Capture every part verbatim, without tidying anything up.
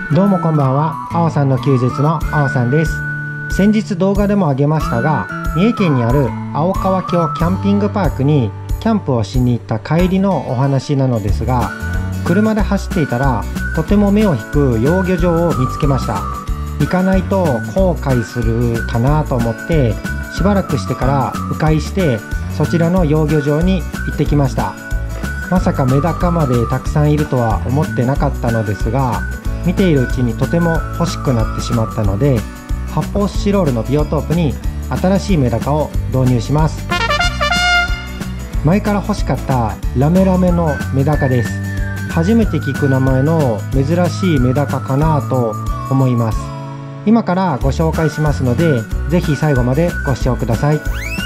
どうもこんばんは。あおさんの休日のあおさんです。先日動画でもあげましたが、三重県にある青川峡キャンピングパークにキャンプをしに行った帰りのお話なのですが、車で走っていたらとても目を引く養魚場を見つけました。行かないと後悔するかなと思って、しばらくしてから迂回してそちらの養魚場に行ってきました。まさかメダカまでたくさんいるとは思ってなかったのですが、見ているうちにとても欲しくなってしまったので、発泡スチロールのビオトープに新しいメダカを導入します。前から欲しかったラメラメのメダカです。初めて聞く名前の珍しいメダカかなと思います。今からご紹介しますので、ぜひ最後までご視聴ください。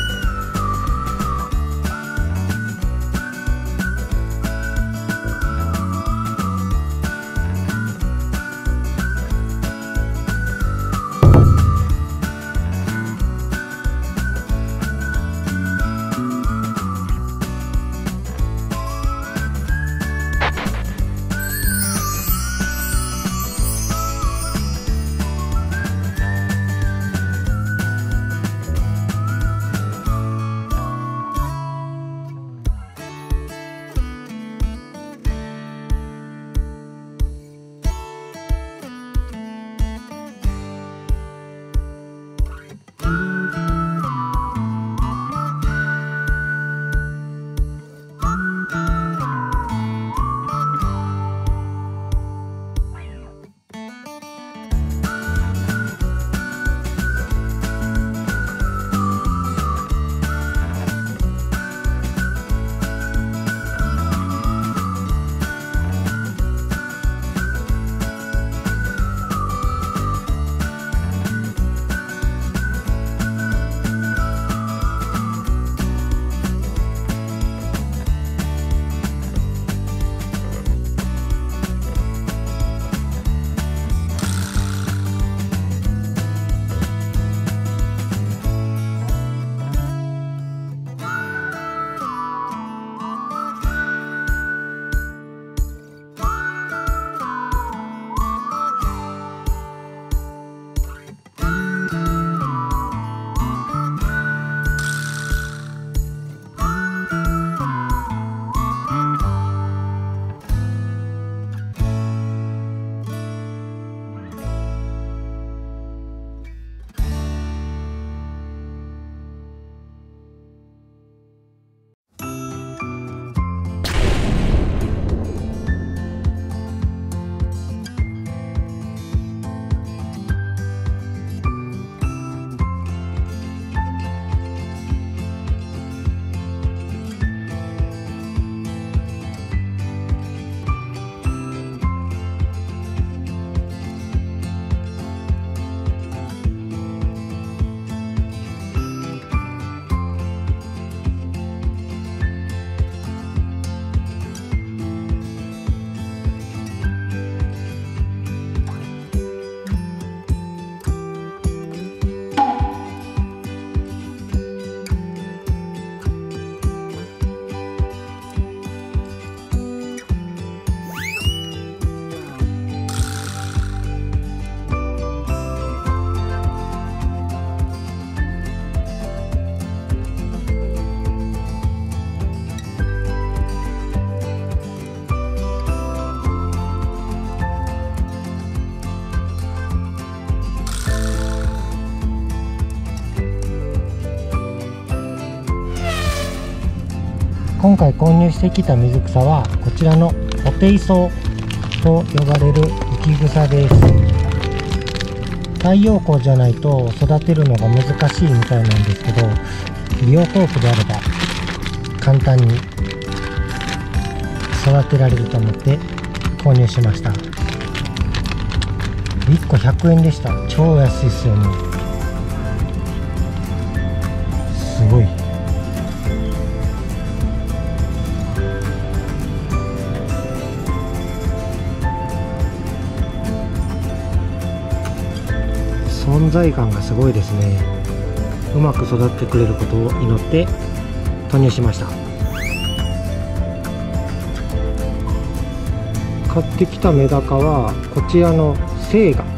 今回購入してきた水草はこちらのホテイソウと呼ばれる浮き草です。太陽光じゃないと育てるのが難しいみたいなんですけど、ビオトープであれば簡単に育てられると思って購入しました。いっこひゃくえんでした。超安いですよね。すごい。存在感がすごいですね。うまく育ってくれることを祈って投入しました。買ってきたメダカはこちらのセイガ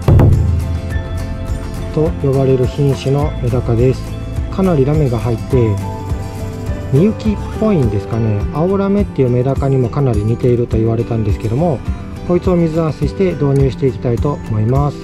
と呼ばれる品種のメダカです。かなりラメが入ってミユキっぽいんですかね。青ラメっていうメダカにもかなり似ていると言われたんですけども、こいつを水合わせして導入していきたいと思います。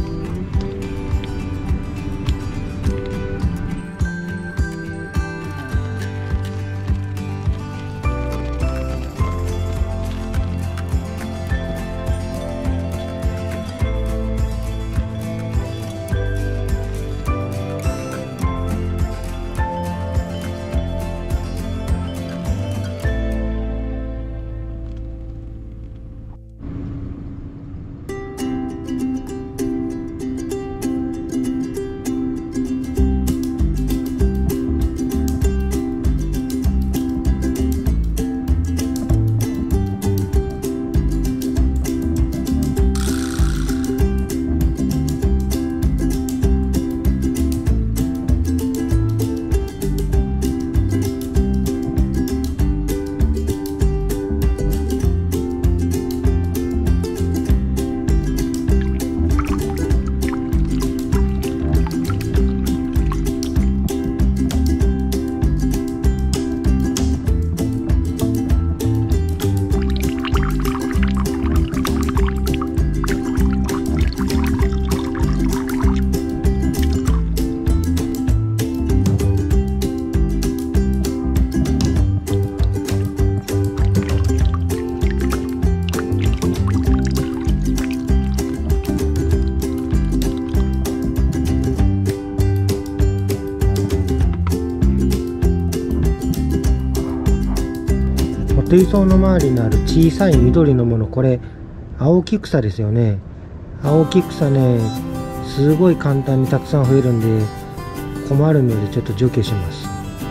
水槽の周りにある小さい緑のもの、これ青木草ですよね。青木草ね、すごい簡単にたくさん増えるんで困るのでちょっと除去します。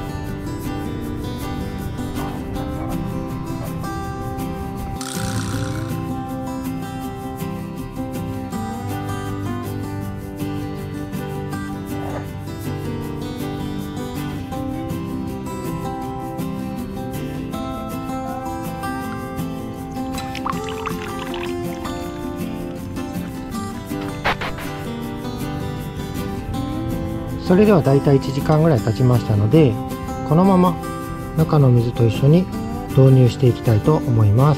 それではだいたいいちじかんぐらい経ちましたので、このまま中の水と一緒に導入していきたいと思います。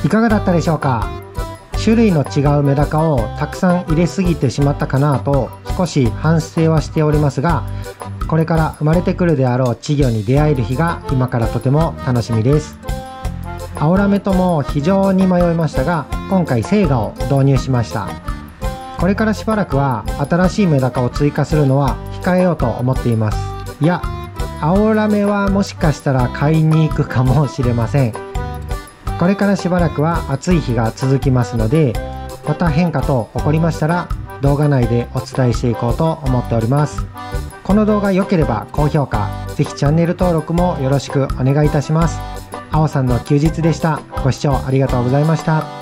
いかがだったでしょうか。種類の違うメダカをたくさん入れすぎてしまったかなと少し反省はしておりますが、これから生まれてくるであろう稚魚に出会える日が今からとても楽しみです。アオラメとも非常に迷いましたが、今回セイガを導入しました。これからしばらくは新しいメダカを追加するのは控えようと思っています。いや、アオラメはもしかしたら買いに行くかもしれません。これからしばらくは暑い日が続きますので、また変化等起こりましたら動画内でお伝えしていこうと思っております。この動画良ければ高評価、ぜひチャンネル登録もよろしくお願いいたします。あおさんの休日でした。ご視聴ありがとうございました。